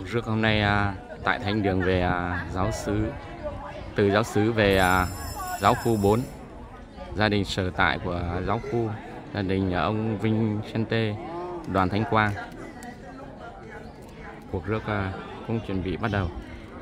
rước hôm nay tại thánh đường về giáo xứ, từ giáo xứ về giáo khu 4, gia đình sở tại của giáo khu, gia đình ông Vinh Sente, đoàn Thánh Quang. Cuộc rước cũng chuẩn bị bắt đầu.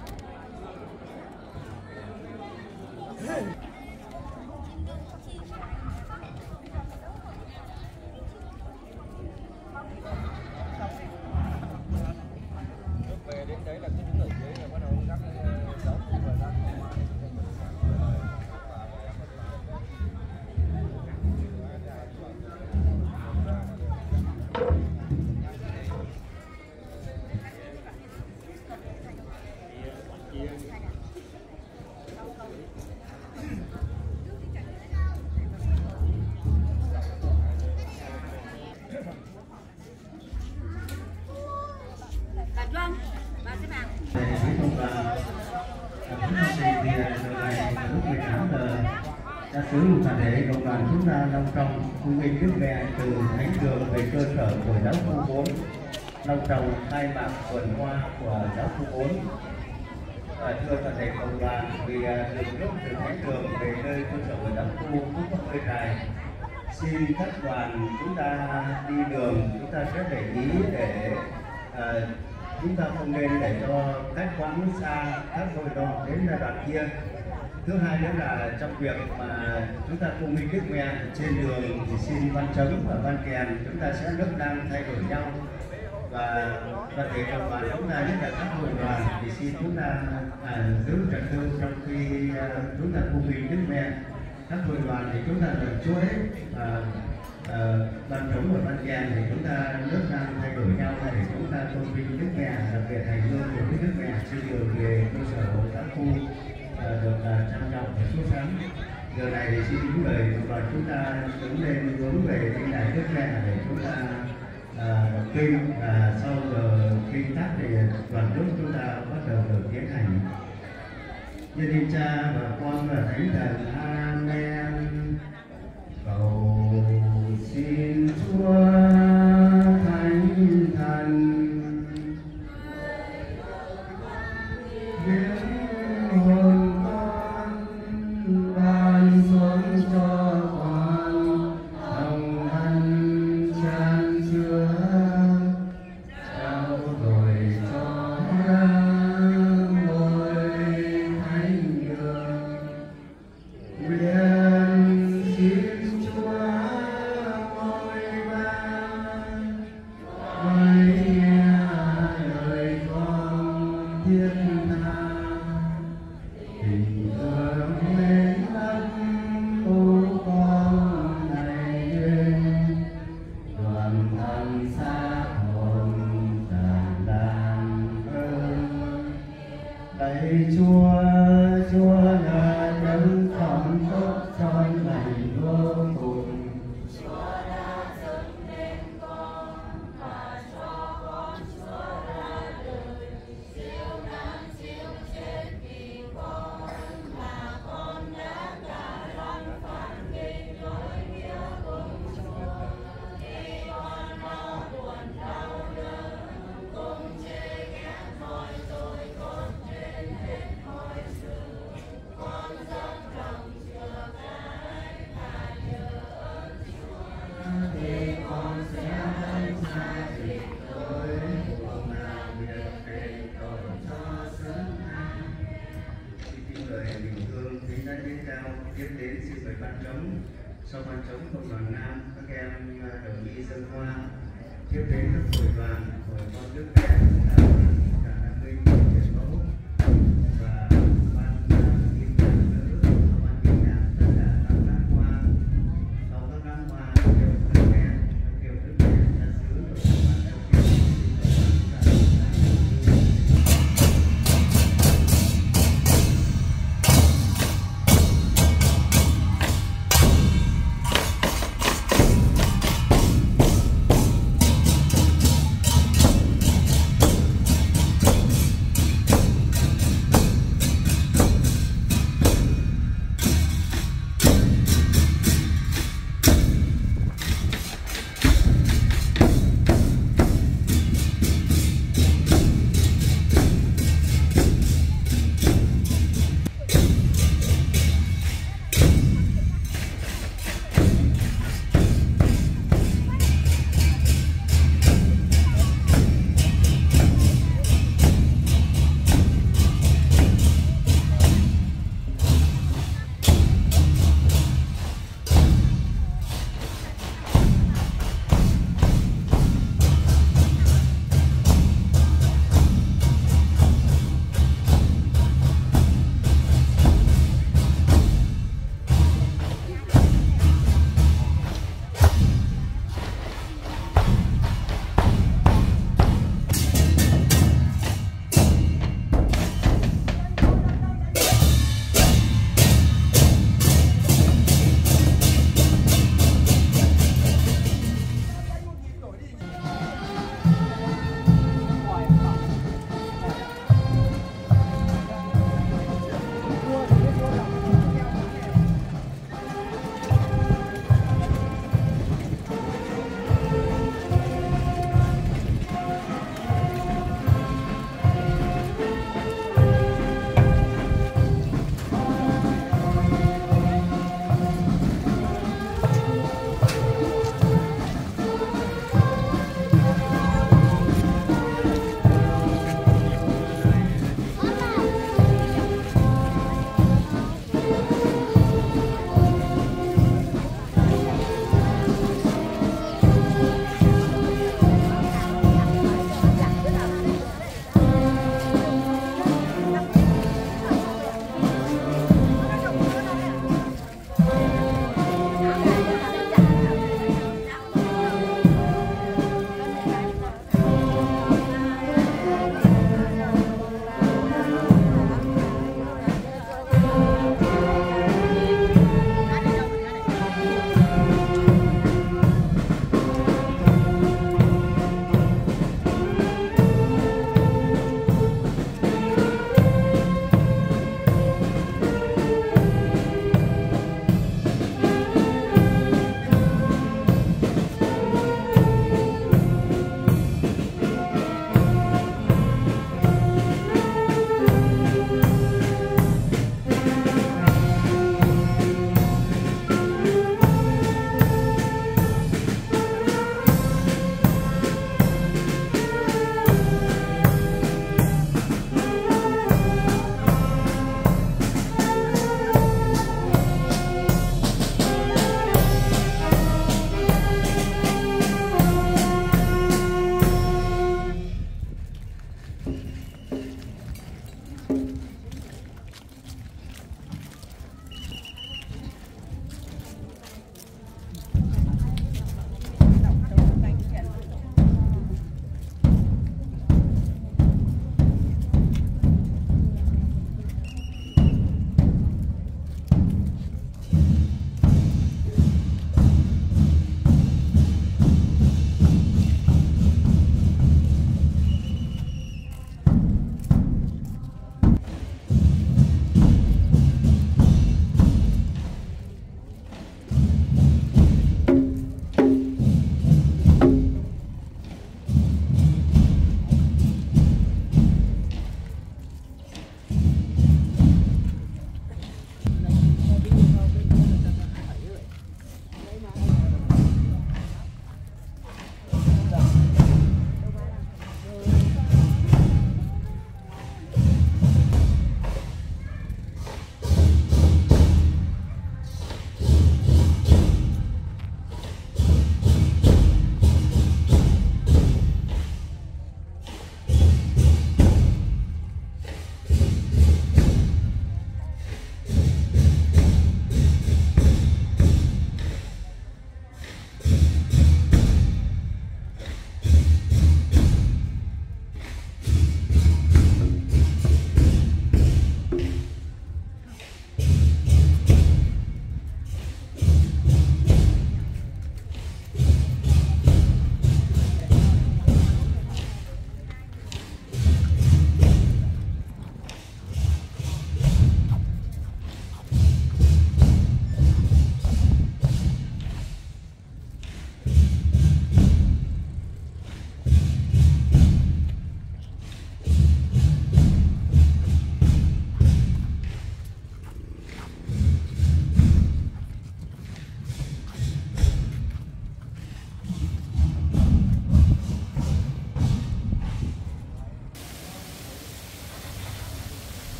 Đã sử dụng toàn thể cộng đoàn chúng ta long trọng cung nghinh Đức Mẹ từ thánh đường về cơ sở của giáo khu 4, long trọng khai mạc tuần hoa của giáo khu 4. Thưa toàn thể cộng đoàn, vì đường lúc từ thánh đường về nơi cơ sở của giáo khu cũng có hơi dài, xin các đoàn chúng ta đi đường chúng ta sẽ để ý để chúng ta không nên để cho cách quãng xa các hội đoàn đến đoạn kia. Thứ hai nữa là trong việc mà chúng ta cung nghinh Đức Mẹ trên đường thì xin văn trống và văn kèn chúng ta sẽ nước đang thay đổi nhau, và thể cộng đoàn chúng ta, nhất là các hội đoàn thì xin chúng ta giữ trật tự trong khi chúng ta cung nghinh Đức Mẹ. Các hội đoàn thì chúng ta được chuỗi và văn trống và văn kèn thì chúng ta nước đang thay đổi nhau để chúng ta tôn vinh Đức Mẹ, đặc biệt hành hương của Đức Mẹ trên đường về cơ sở của các khu được trang trọng và xuất sắc. Giờ này thì xin những người và chúng ta đứng lên hướng về kinh đại Đức Mẹ để chúng ta đọc kinh, và sau giờ kinh thác thì đoàn nước chúng ta bắt đầu được tiến hành. Nhân danh Cha và Con và Thánh Thần. Amen. Cầu xin Chúa Thánh Thần biến hồn Chúa là đấng phẩm tốt trọn lành vô cùng. Chúa đã dâng lên con và cho con Chúa ra đời, siêu nan siêu chết vì con, mà con đã cả lòng phản nghịch nỗi nghĩa cùng Chúa. Khi con đau buồn đau đớn, cùng chê ghét mọi tội con trên hết mọi sự, con dâng lòng chừa cái và nhờ ơn Chúa, thì con sẽ hãy tha thịt tội, cùng làm việc đền tội cho xứng đáng. Xin người bình thường thì đã đến cao tiếp đến xin mời ban trống. Sau ban trống cộng đoàn nam, các em đồng ý dâng hoa. Tiếp đến các hội đoàn của con Đức Mẹ cả An Minh, Hiền Mẫu và ban kim nhạc nữ, ban kim nhạc tất cả các đám hoa. Sau các đám hoa kêu Đức Mẹ cha xứ và ban đăng ký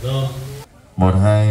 một hai.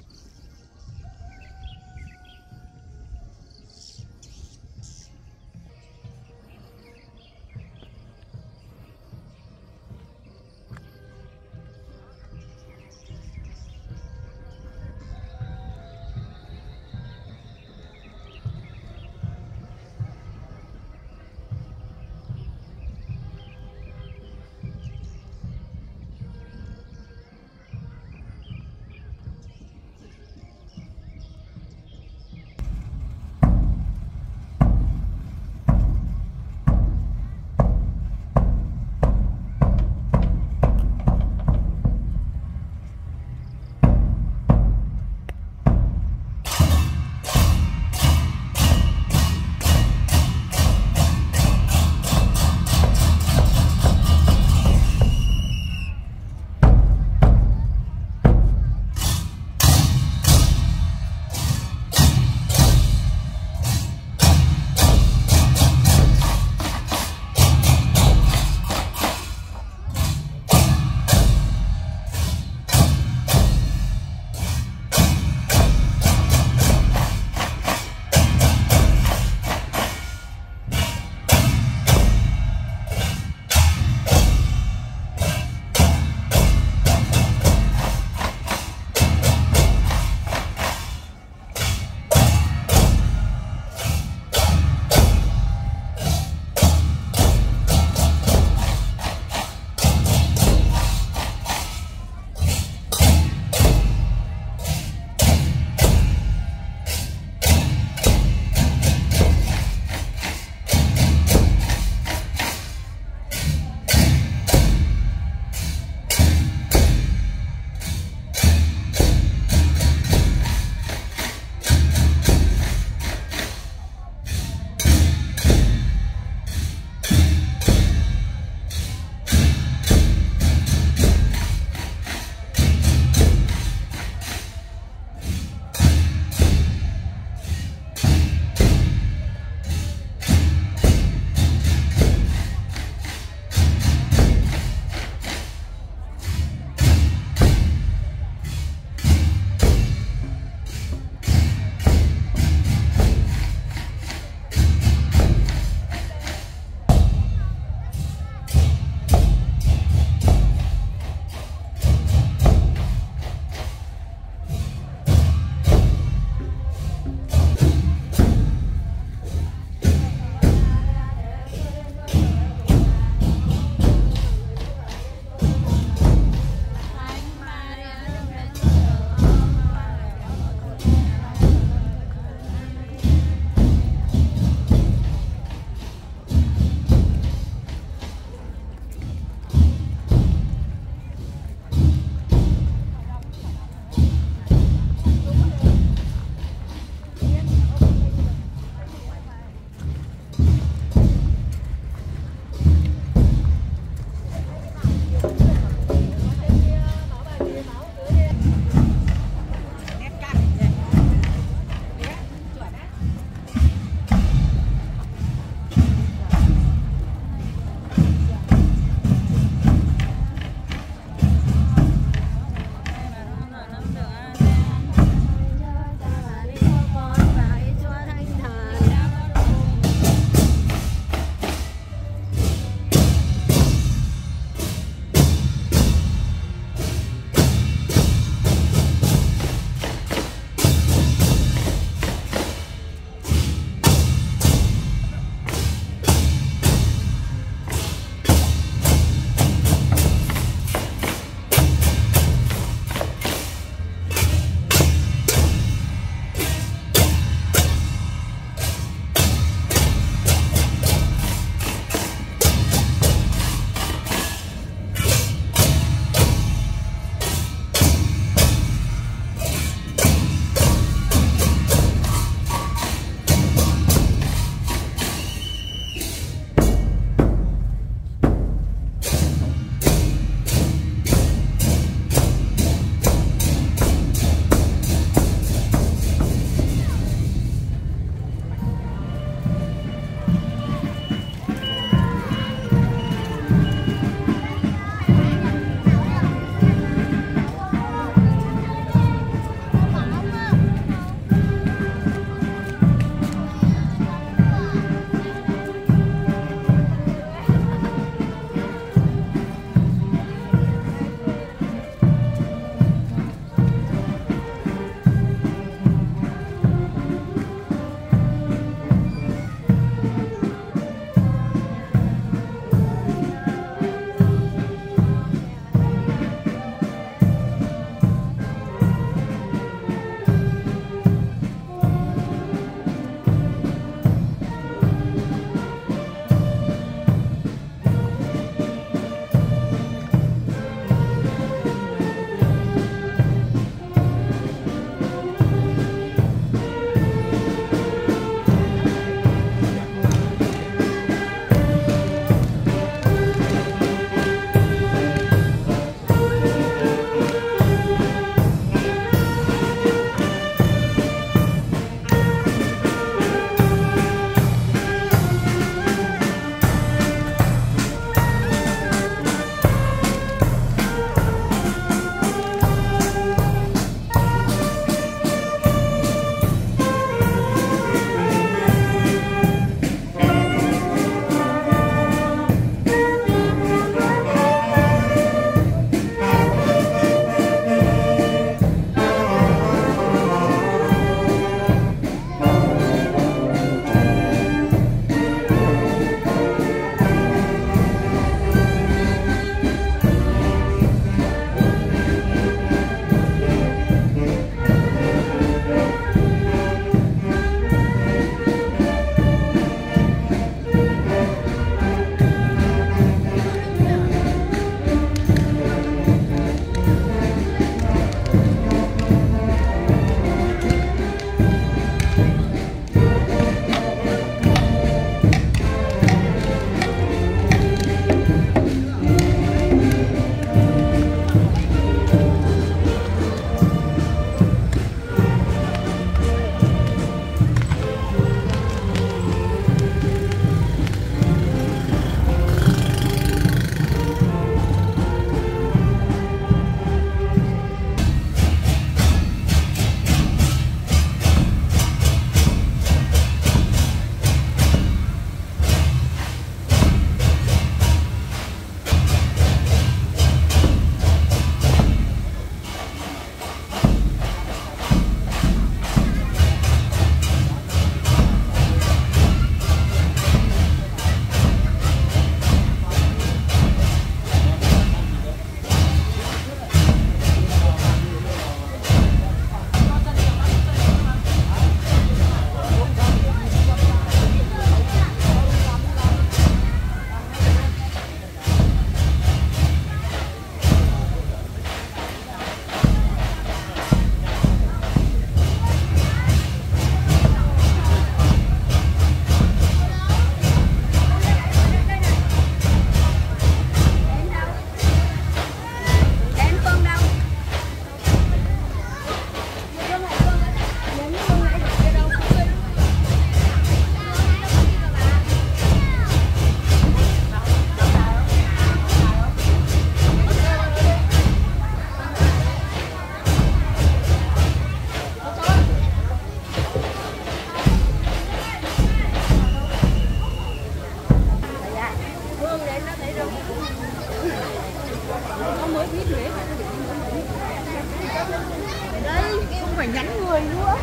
Đây, không phải nhắn người nữa.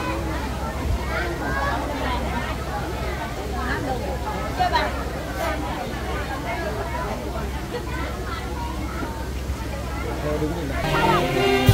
Đúng rồi.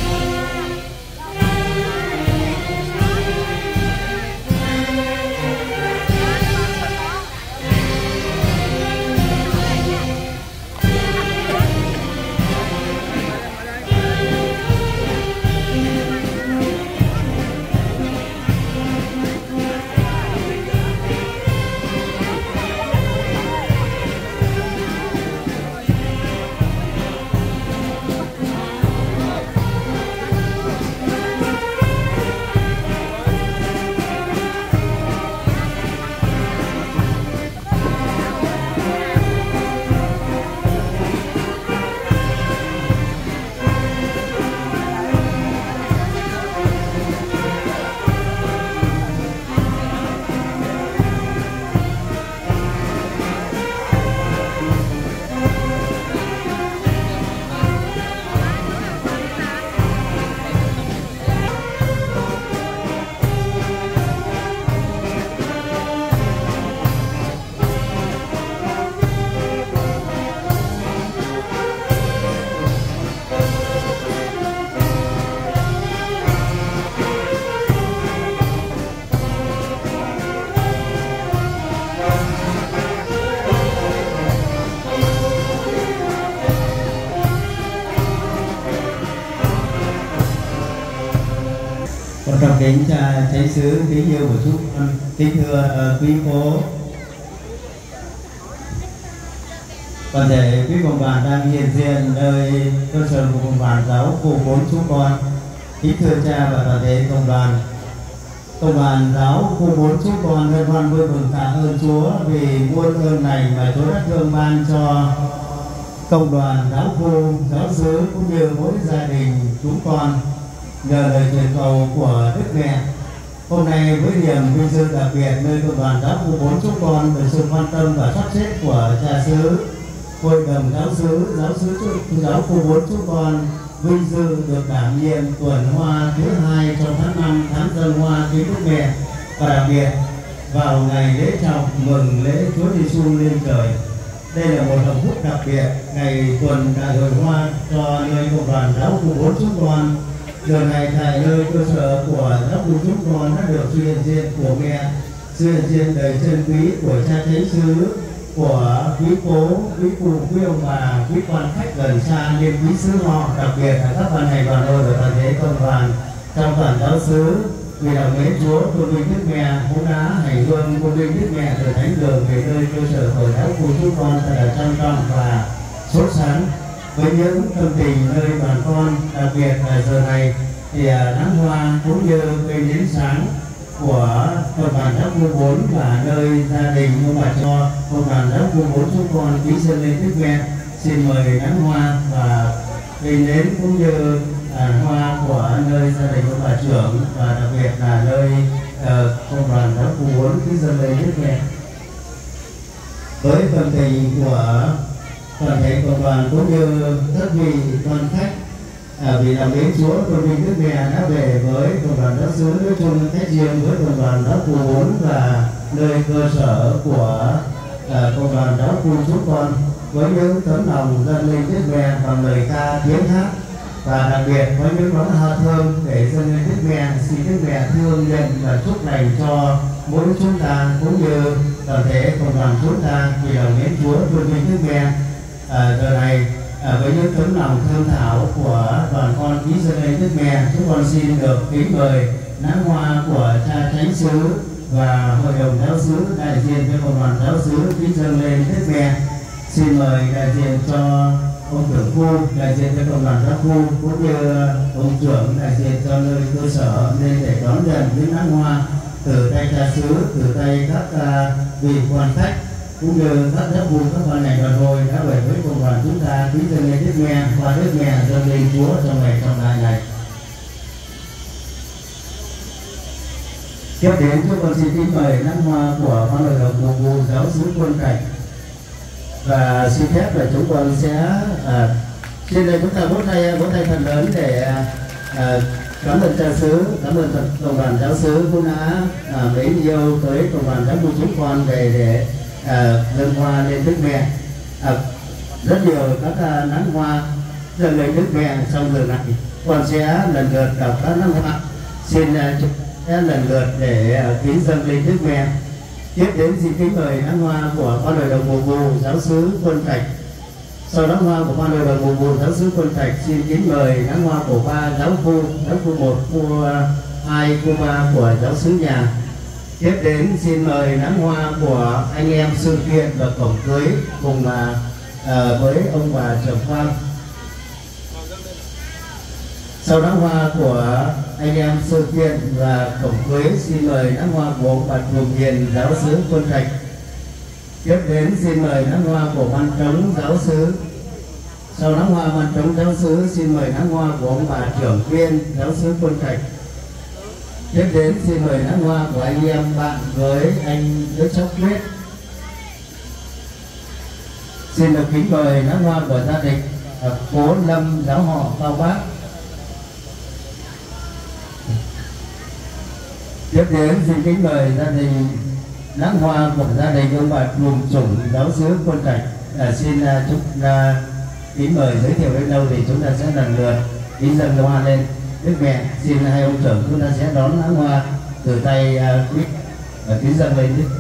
Trọng kính cha Chánh xứ, kính yêu của chúng con, kính thưa quý phố, toàn thể quý cộng đoàn đang hiện diện nơi cơ sở của cộng đoàn giáo khu 4 chúng con. Kính thưa cha và toàn thể cộng đoàn giáo khu 4 chúng con hân hoan vui mừng tạ ơn Chúa vì muôn ơn này mà Chúa đã thương ban cho cộng đoàn giáo khu, giáo xứ cũng như mỗi gia đình chúng con. Nhờ lời truyền cầu của Đức Mẹ, hôm nay với niềm vinh dự đặc biệt nơi cộng đoàn giáo khu 4 chúng con được sự quan tâm và sắp xếp của cha xứ, hội đồng giáo xứ giáo khu 4 chúng con vinh dự được đảm nhiệm tuần hoa thứ 2 trong tháng 5, tháng dân hoa kính Đức Mẹ, và đặc biệt vào ngày lễ chào mừng lễ Chúa Giêsu lên trời. Đây là một hạnh phúc đặc biệt, ngày tuần đại hội hoa cho nơi cộng đoàn giáo khu 4 chúng con. Giờ này tại nơi cơ sở của giáo khu chúng con đã được sự hiện diện của Mẹ, sự hiện diện đầy chân quý của cha Chánh xứ, của quý phố, quý cụ, quý ông bà, quý quan khách gần xa, nên quý xứ họ, đặc biệt là các ban ngành đoàn đội và toàn thể cộng đoàn trong toàn giáo xứ. Vì lòng mến Chúa, tôn vinh Đức Mẹ cũng đã hành hương tôn vinh Đức Mẹ từ thánh đường về nơi cơ sở của giáo khu chúng con thật là trang trọng và sốt sắng với những tâm tình nơi bà con. Đặc biệt là giờ này thì nắng hoa cũng như cây nến sáng của cộng đoàn giáo khu 4 và nơi gia đình ông bà cho cộng đoàn giáo khu 4 chúng con kính dâng lên Đức Mẹ. Xin mời nắng hoa và cây nến cũng như hoa của nơi gia đình ông bà trưởng, và đặc biệt là nơi cộng đoàn giáo khu 4 kính dâng lên Đức Mẹ. Với tâm tình của toàn thể cộng đoàn cũng như các vị quan khách, vì lòng mến Chúa, tôn vinh Đức Mẹ đã về với cộng đoàn giáo xứ nói chung, khách riêng với cộng đoàn giáo khu 4 và nơi cơ sở của cộng đoàn giáo khu chúng con, với những tấm lòng dâng lên Đức Mẹ bằng lời ca tiếng hát, và đặc biệt với những món hoa thơm để dâng lên Đức Mẹ. Xin Đức Mẹ thương nhận và chúc lành cho mỗi chúng ta cũng như toàn thể cộng đoàn chúng ta, vì lòng mến Chúa, tôn vinh Đức Mẹ. Giờ này với những tấm lòng thơm thảo của đoàn con kính dâng lên Đức Mẹ, chúng con xin được kính mời nắng hoa của cha Chánh xứ và hội đồng giáo xứ đại diện cho cộng đoàn giáo xứ kính dâng lên Đức Mẹ. Xin mời đại diện cho ông trưởng khu, đại diện cho cộng đoàn giáo khu cũng như ông trưởng đại diện cho nơi cơ sở nên để đón nhận những nắng hoa từ tay cha xứ, từ tay các vị quan khách cũng như các giáo vụ, các ban ngành đoàn đội đã về với cộng đoàn chúng ta kính dâng lên Đức Mẹ, và Đức Mẹ dâng lên Chúa trong ngày trọng đại này. Tiếp đến chúng con xin kính mời nắng hoa của ban hội đồng phục vụ giáo xứ Quân Cảnh, và xin phép là chúng con sẽ Trên đây chúng ta vỗ tay thật lớn để cảm ơn cha xứ, cảm ơn cộng đoàn giáo xứ cũng đã mến yêu tới cộng đoàn giáo khu chúng con để dâng hoa lên Đức Mẹ. Rất nhiều các nắng hoa dâng lên Đức Mẹ trong giờ này. Con sẽ lần lượt đọc các nắng hoa, xin sẽ lần lượt để kính dâng lên Đức Mẹ. Tiếp đến xin kính mời nắng hoa của quan đội đồng mùa vụ giáo xứ Quân Trạch. Sau nắng hoa của ban đội đồng mùa vụ giáo xứ Quân Trạch xin kính mời nắng hoa của ba giáo khu 1, khu 2, khu 3 của giáo xứ nhà. Tiếp đến xin mời nắng hoa của anh em sự kiện và cổng cưới cùng với ông bà trưởng khoan. Sau nắng hoa của anh em sự kiện và cổng cưới xin mời nắng hoa của ông bà Thường Hiền giáo xứ Quân Trạch. Tiếp đến xin mời nắng hoa của ban trống giáo xứ. Sau nắng hoa ban trống giáo xứ xin mời nắng hoa của ông bà trưởng viên giáo xứ Quân Trạch. Tiếp đến xin mời nắng hoa của anh em bạn với anh Đức Sóc Quyết. Xin được kính mời nắng hoa của gia đình Cố Lâm giáo họ Cao Bác. Tiếp đến xin kính mời gia đình nắng hoa của gia đình ông bà Trùm Chủng giáo xứ Quân Trạch. Xin chúng ta kính mời giới thiệu đến đâu thì chúng ta sẽ lần lượt kính dâng hoa lên Đức Mẹ. Xin hai ông trưởng chúng ta sẽ đón nắng hoa từ tay quý kính dâng lên Đức.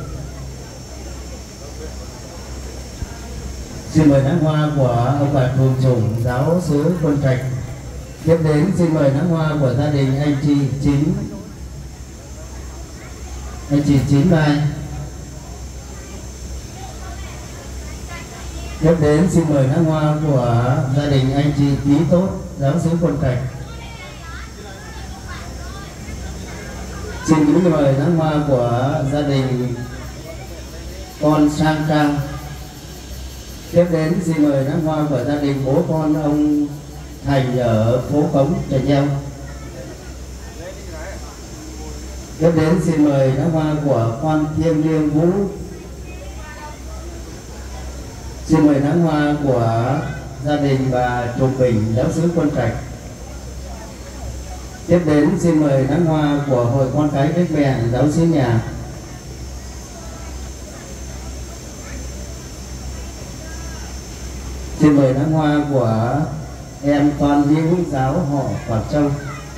Xin mời nắng hoa của ông bà Trùm Chủng giáo xứ Quân Trạch. Tiếp đến xin mời nắng hoa của gia đình anh chị Chín Mai. Tiếp đến xin mời nắng hoa của gia đình anh chị Tí Tốt giáo xứ Quân Trạch. Xin kính mời nắng hoa của gia đình con Sang Trang. Tiếp đến xin mời nắng hoa của gia đình bố con ông Thành ở phố Cống Trà Nheo. Tiếp đến xin mời nắng hoa của con Thiêng Liêng Vũ. Xin mời nắng hoa của gia đình bà Trùng Bình giáo xứ Quân Trạch. Tiếp đến xin mời nắng hoa của hội con cái Đức Mẹ giáo xứ nhà. Xin mời nắng hoa của em Toàn Hữu giáo họ Quảng Châu.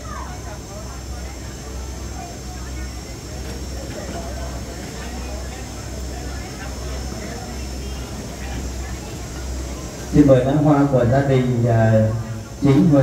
Xin mời nắng hoa của gia đình Chính Huệ.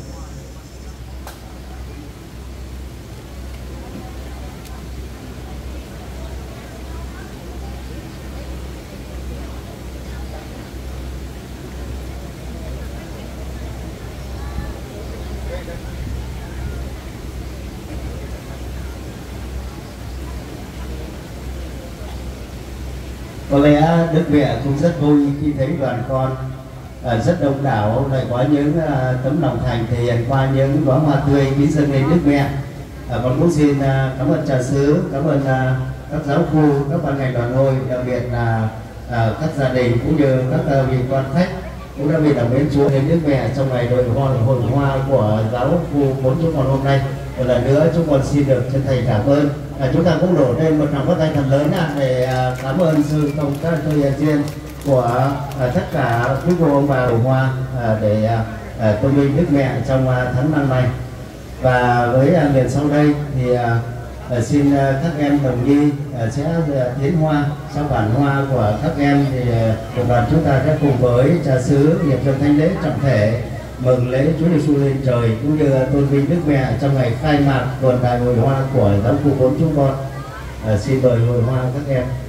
Có lẽ Đức Mẹ cũng rất vui khi thấy đoàn con rất đông đảo, lại có những tấm lòng thành thể hiện qua những đóa hoa tươi kính dâng lên Đức Mẹ. Con cũng xin cảm ơn cha xứ, cảm ơn các giáo khu, các ban ngành đoàn hội, đặc biệt là các gia đình cũng như các vị quan khách cũng đã vì lòng mến Chúa đến Đức Mẹ trong ngày hội hoa của giáo khu 4 chúng con hôm nay. Một lần nữa chúng con xin được chân thành cảm ơn. Chúng ta cũng đổ lên một tràng pháo tay thật lớn để cảm ơn sự công tác tôi hiện diện của tất cả quý cô ông bà đổ hoa để tôn vinh Đức Mẹ trong tháng năm này. Và với liền sau đây thì xin các em đồng nhi sẽ tiến hoa. Sau bản hoa của các em thì cộng đoàn chúng ta sẽ cùng với cha xứ hiệp trường thánh lễ trọng thể mừng lễ Chúa Giêsu lên trời cũng như tôn vinh Đức Mẹ trong ngày khai mạc tuần đại hội hoa của giáo khu 4 chúng con. Xin mời hội hoa các em.